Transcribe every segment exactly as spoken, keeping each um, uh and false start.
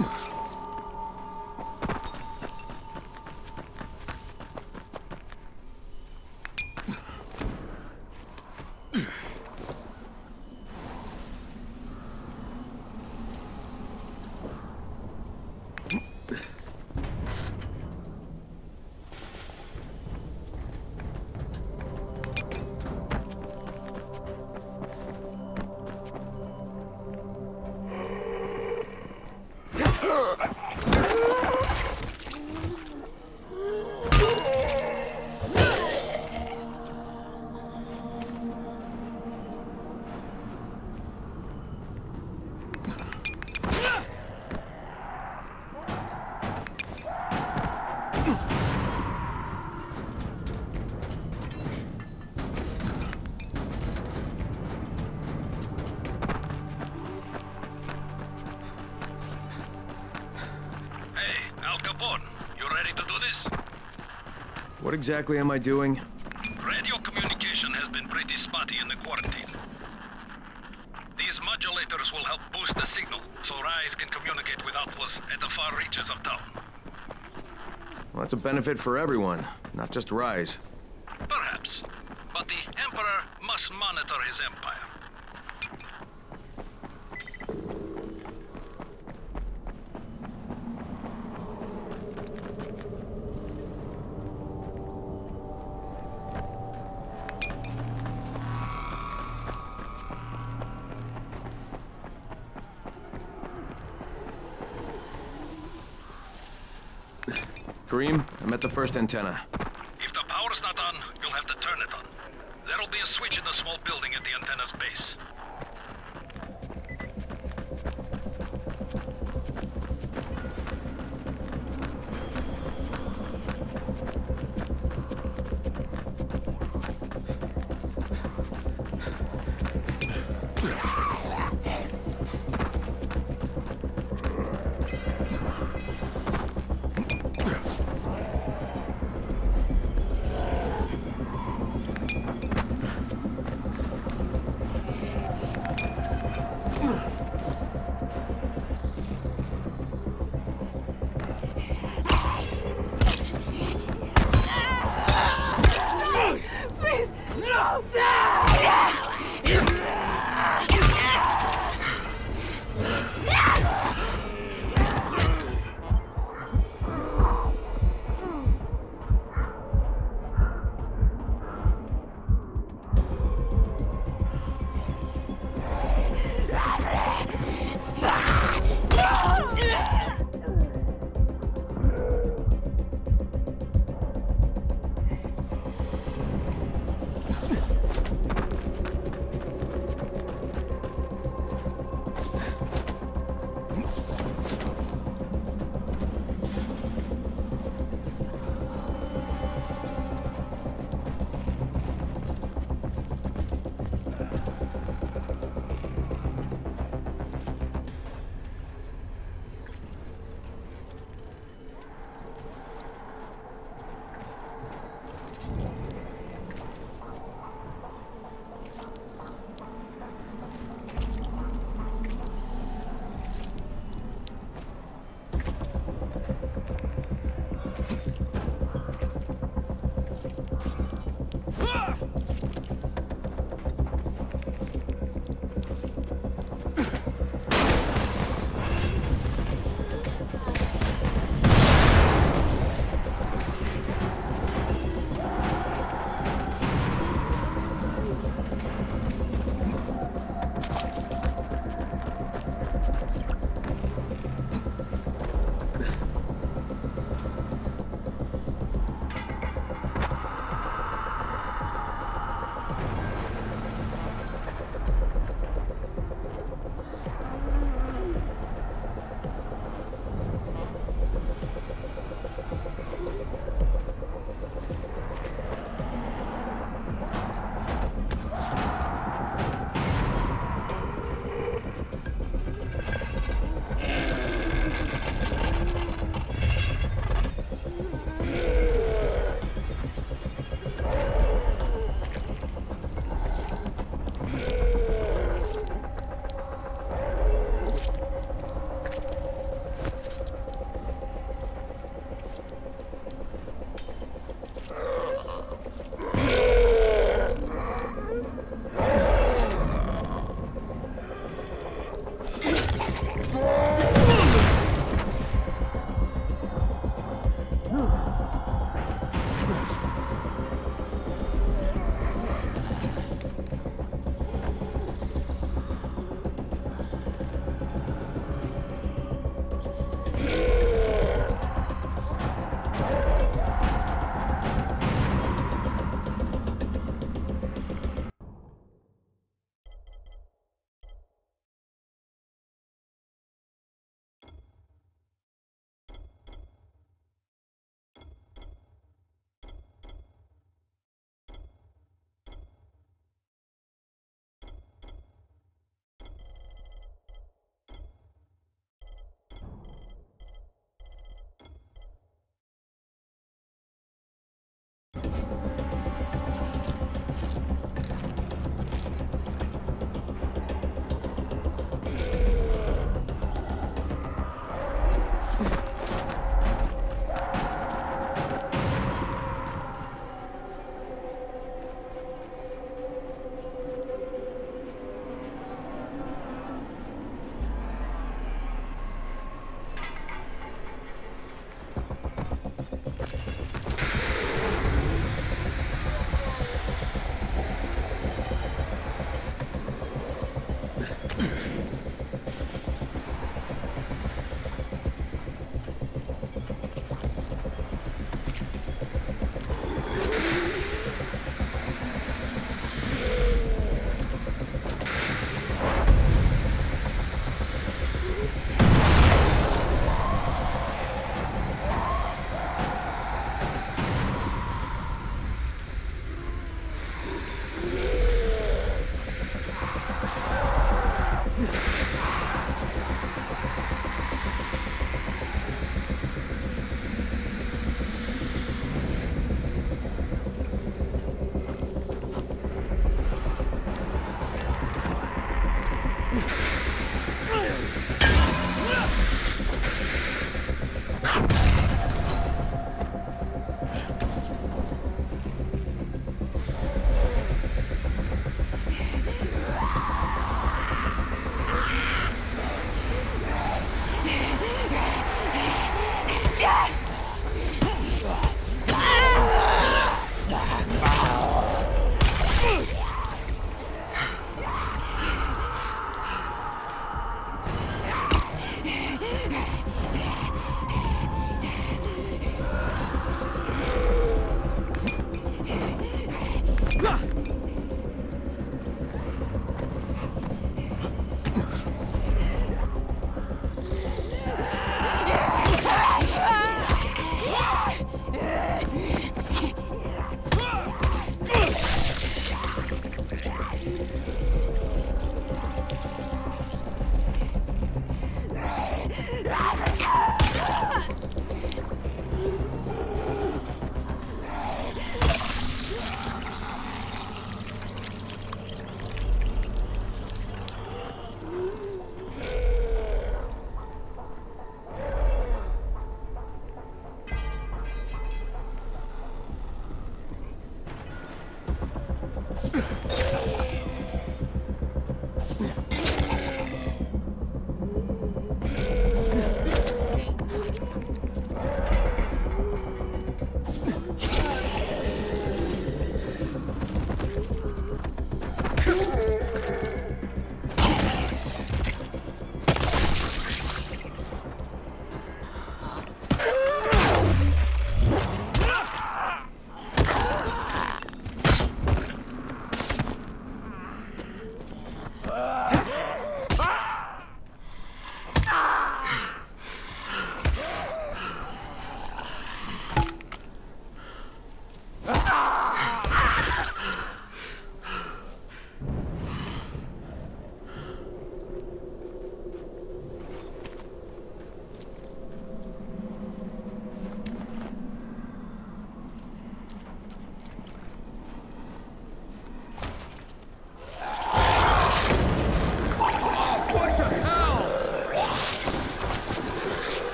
What exactly am I doing? Radio communication has been pretty spotty in the quarantine. These modulators will help boost the signal, so Rais can communicate with outposts at the far reaches of town. Well, that's a benefit for everyone, not just Rais. Perhaps. But the Emperor must monitor his empire. Kareem, I'm at the first antenna. If the power's not on, you'll have to turn it on. There'll be a switch in the small building at the antenna's base.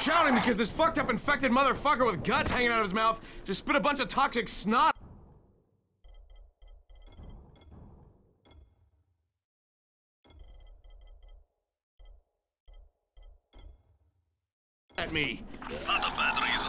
shouting because this fucked up infected motherfucker with guts hanging out of his mouth just spit a bunch of toxic snot at me. Not a bad reason.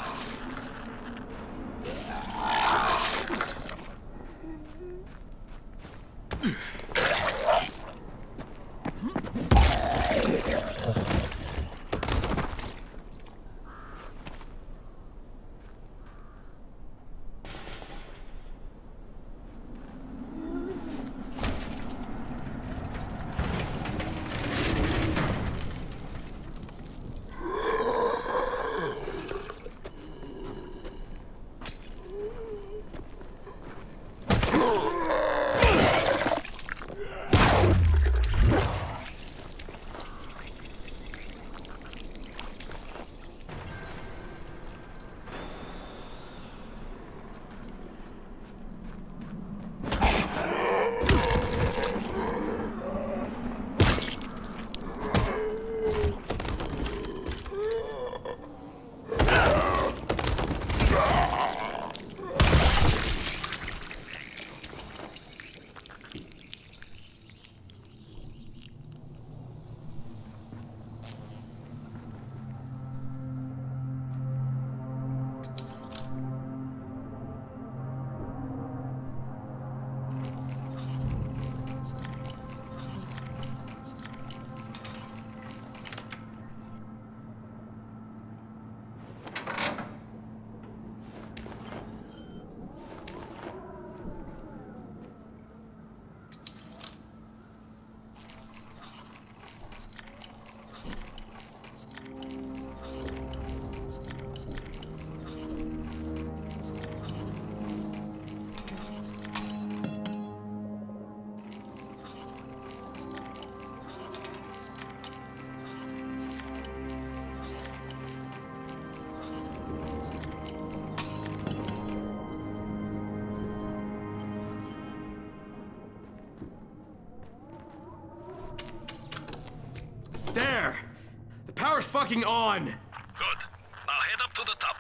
There! The power's fucking on! Good. Now head up to the top.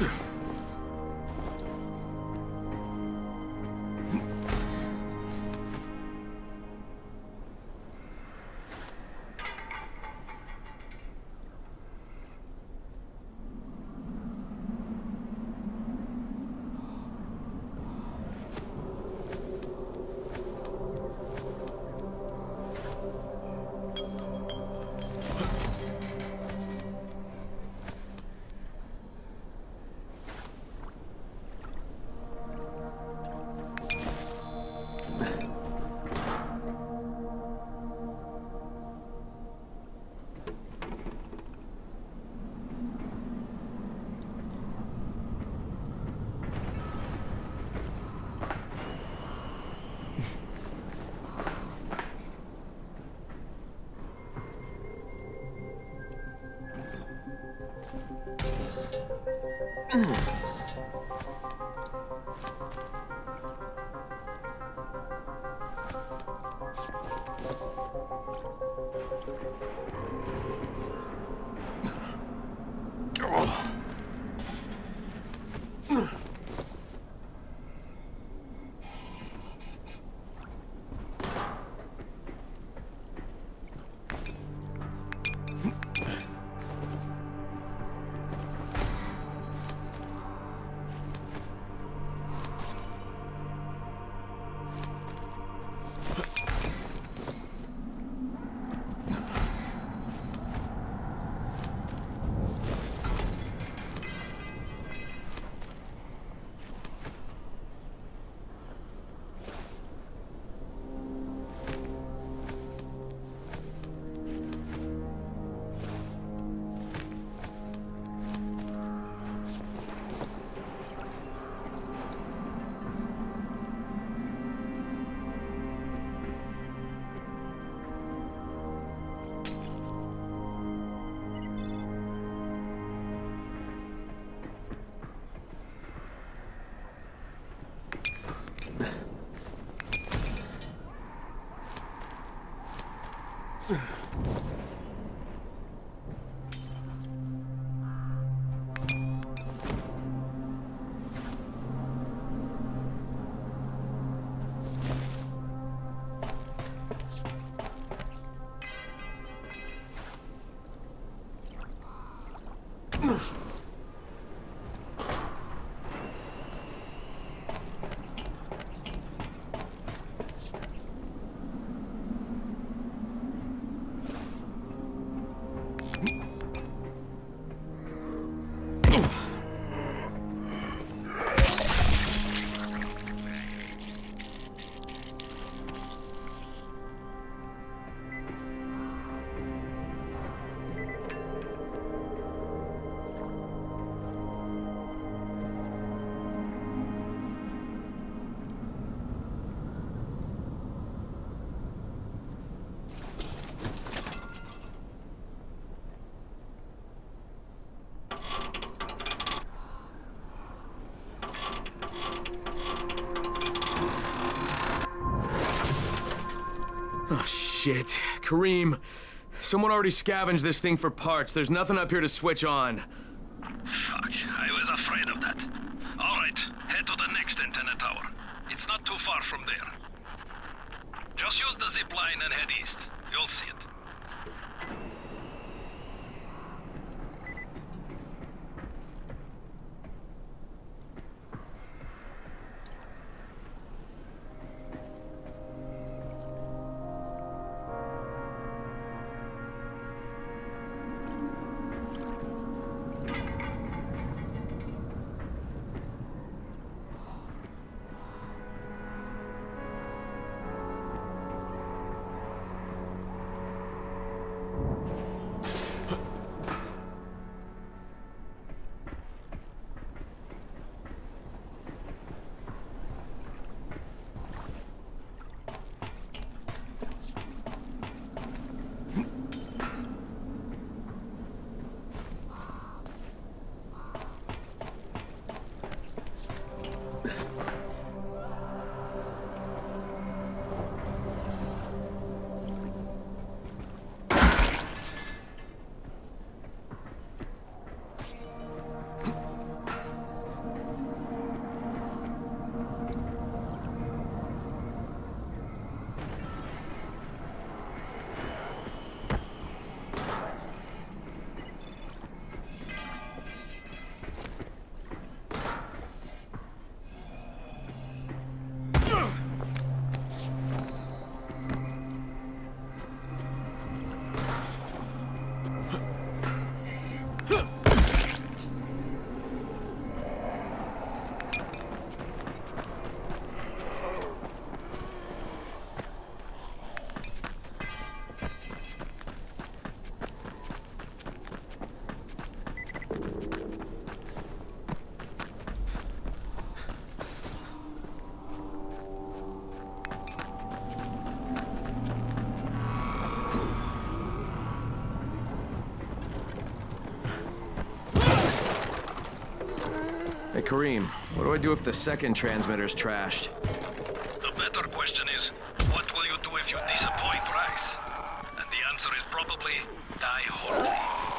Oh, shit. Kareem, someone already scavenged this thing for parts. There's nothing up here to switch on. Fuck, I was afraid of that. All right, head to the next antenna tower. It's not too far from there. Just use the zip line and head east. You'll see it. Hey, Kareem, what do I do if the second transmitter's trashed? The better question is, what will you do if you disappoint Rais? And the answer is probably, die horribly.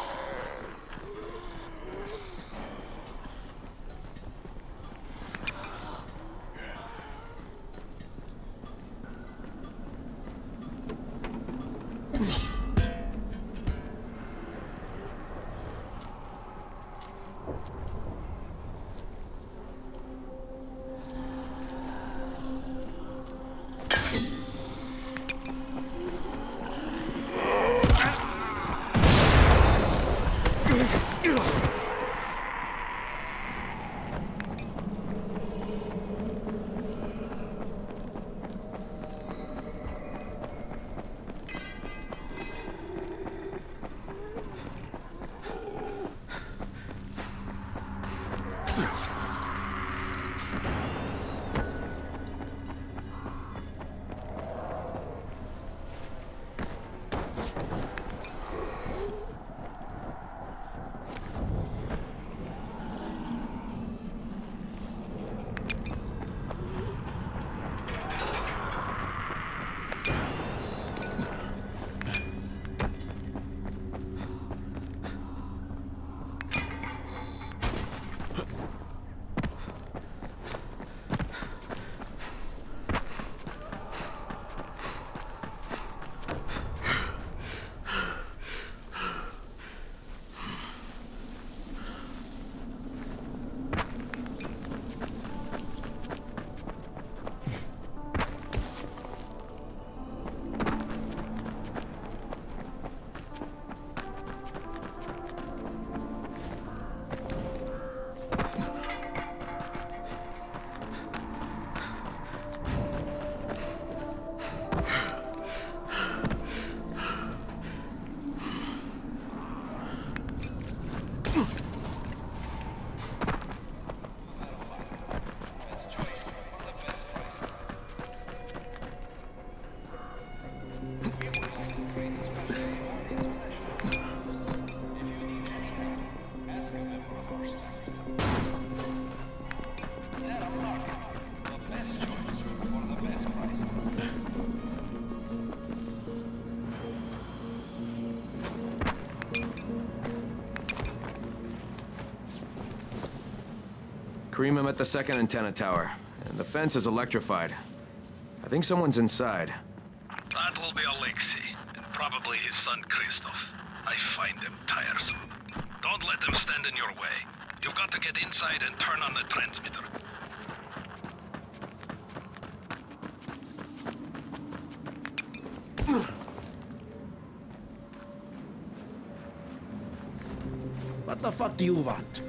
Kareem, I'm at the second antenna tower, and the fence is electrified. I think someone's inside. That will be Alexei, and probably his son Christoph. I find them tiresome. Don't let them stand in your way. You've got to get inside and turn on the transmitter. What the fuck do you want?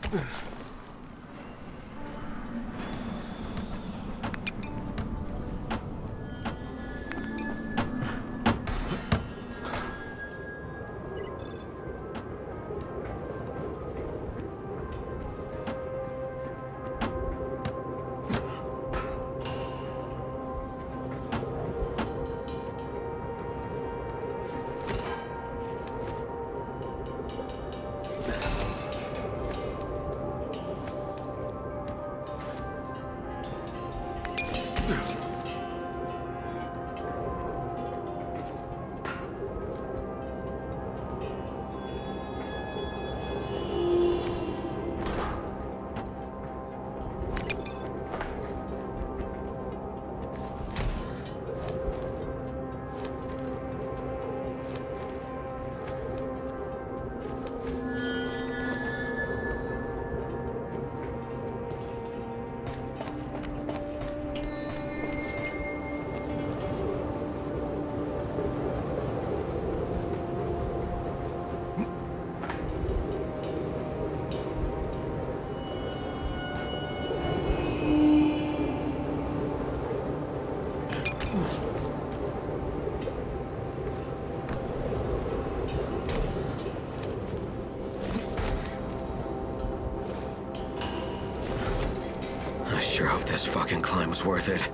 I sure hope this fucking climb was worth it.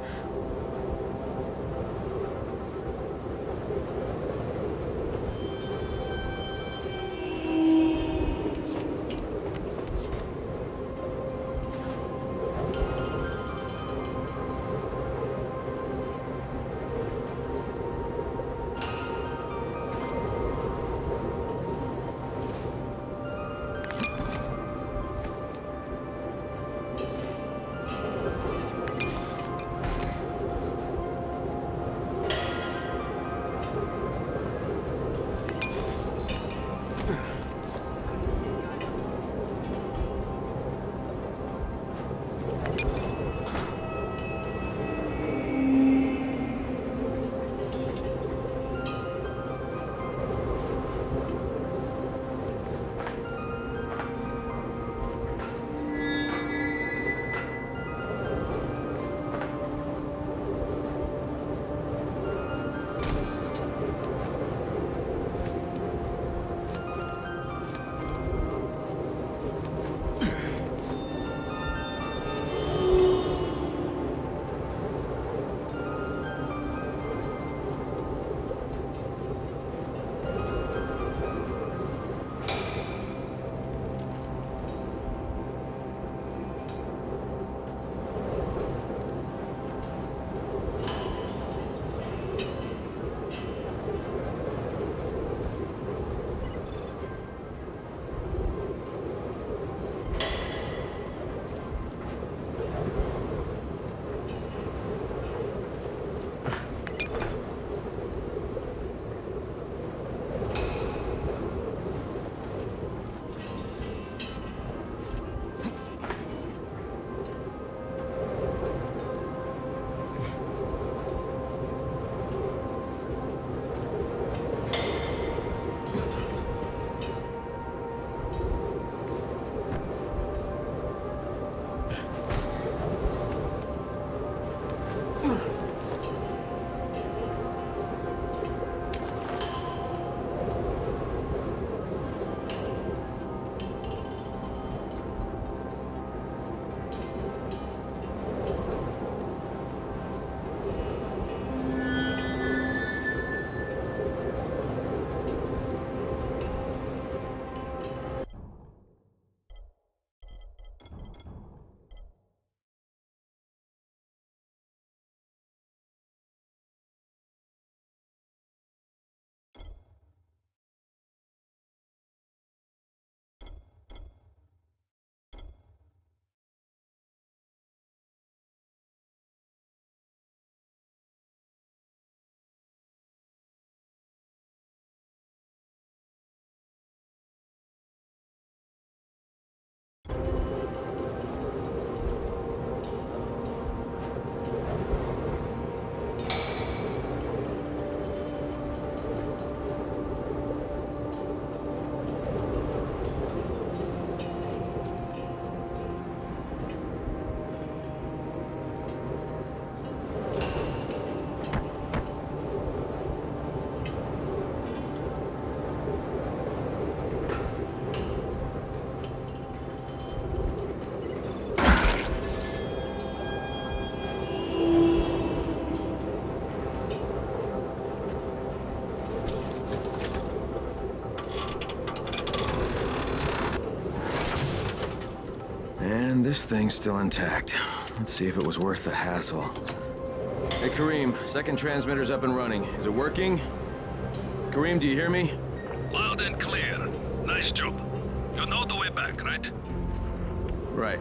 And this thing's still intact. Let's see if it was worth the hassle. Hey, Kareem, second transmitter's up and running. Is it working? Kareem, do you hear me? Loud and clear. Nice job. You know the way back, right? Right.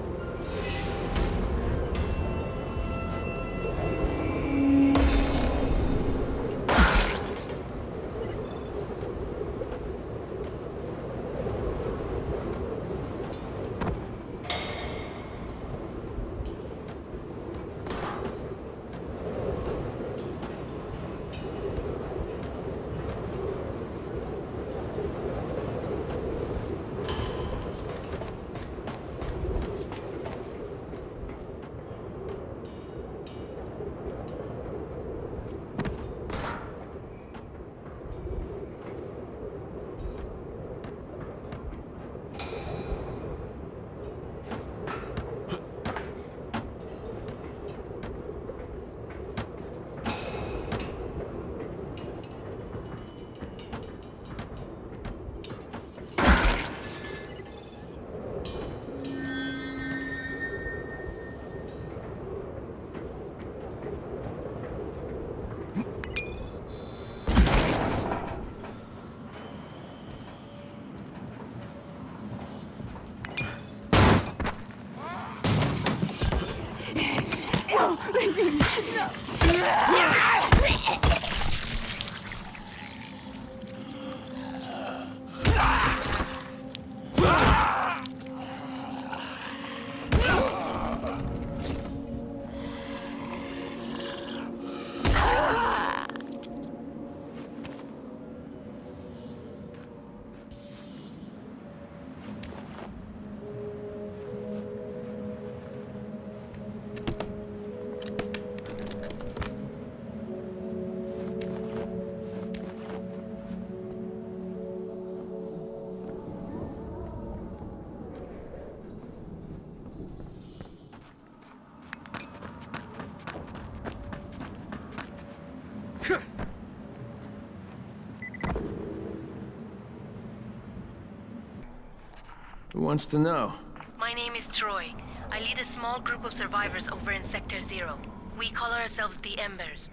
Who wants to know? My name is Troy. I lead a small group of survivors over in Sector Zero. We call ourselves the Embers.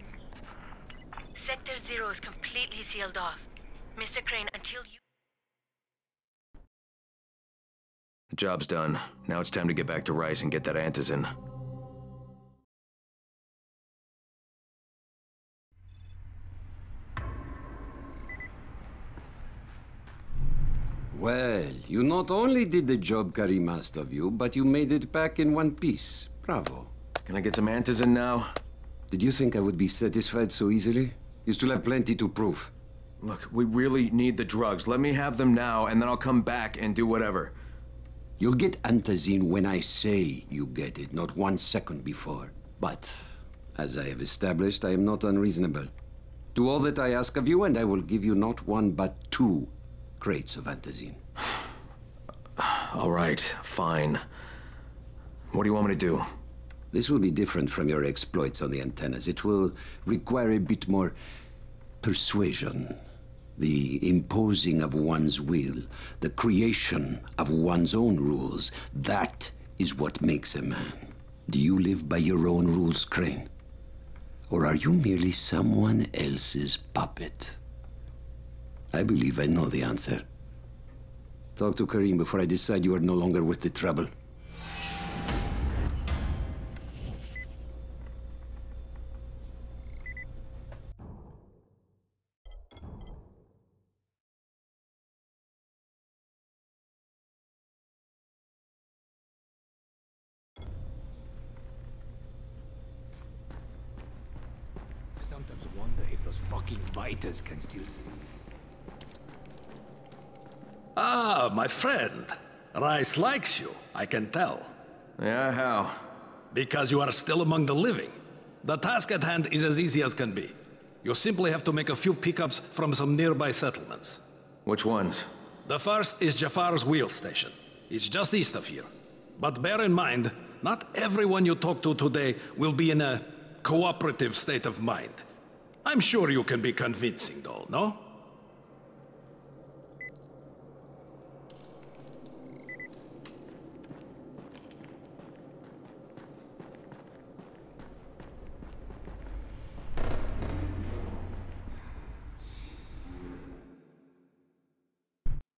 Sector Zero is completely sealed off. Mister Crane, until you... The job's done. Now it's time to get back to Rais and get that antizin. Well, you not only did the job Karim asked of you, but you made it back in one piece. Bravo. Can I get some antizin now? Did you think I would be satisfied so easily? You still have plenty to prove. Look, we really need the drugs. Let me have them now, and then I'll come back and do whatever. You'll get antizin when I say you get it, not one second before. But, as I have established, I am not unreasonable. Do all that I ask of you, and I will give you not one, but two crates of antizin. All right, fine. What do you want me to do? This will be different from your exploits on the antennas. It will require a bit more persuasion. The imposing of one's will, the creation of one's own rules. That is what makes a man. Do you live by your own rules, Crane? Or are you merely someone else's puppet? I believe I know the answer. Talk to Karim before I decide you are no longer worth the trouble. I sometimes wonder if those fucking biters can still... Ah, my friend. Rais likes you, I can tell. Yeah, how? Because you are still among the living. The task at hand is as easy as can be. You simply have to make a few pickups from some nearby settlements. Which ones? The first is Jafar's wheel station. It's just east of here. But bear in mind, not everyone you talk to today will be in a cooperative state of mind. I'm sure you can be convincing, though, no?